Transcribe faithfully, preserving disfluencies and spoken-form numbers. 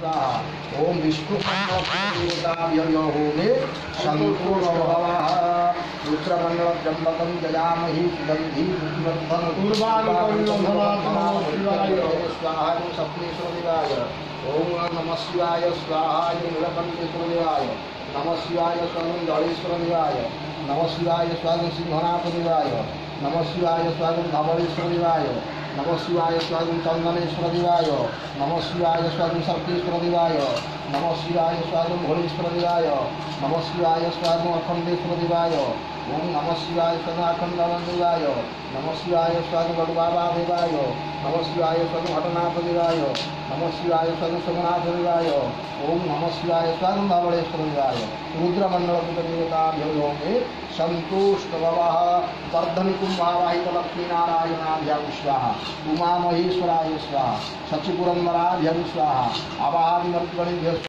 स्वाहा। ओम विष्णु देवताभ्यो होमे संपूर्ण भवः। रुद्रमंडल त्र्यंबकं जयामहि सुगंधि स्वाहा सप्तमेश्वर देवाय। ओम नमः शिवाय स्वाहा नीलकंठेश्वर देवाय। नमः शिवाय स्वागं दलेश्वर देवाय। नमः शिवाय स्वागं सिंहनाथ देवाय। नमः शिवाय स्वागं धवलेश्वर देवाय। नमः शिवाय स्वागं चंदनेश्वर देवाय। नमः शिवाय स्वागं सर्पेश्वर देवाय। नमः शिवाय स्वागं घोड़ेश्वर देवाय। नमः शिवाय स्वागं अखंडेश्वर देवाय। ओम नमः शिवाय स्वागं अखंडवन देवाय। नमः शिवाय स्वागं गरुबाबा देवाय। नमः शिवाय स्वागं हटनाथ देवाय। नमः शिवाय स्वागं सोमनाथ देवाय। ओम नमः शिवाय स्वागं धवलेश्वर देवाय। रुद्रमंडल देवताभ्यो मे संतुष्ट भवः। वर्धनि कुंभावाहित लक्ष्मी नारायणाभ्यां स्वाहा। उमा महेश्वराय स्वाहा। शचिपुरंदराभ्यं स्वाहा। आवाहन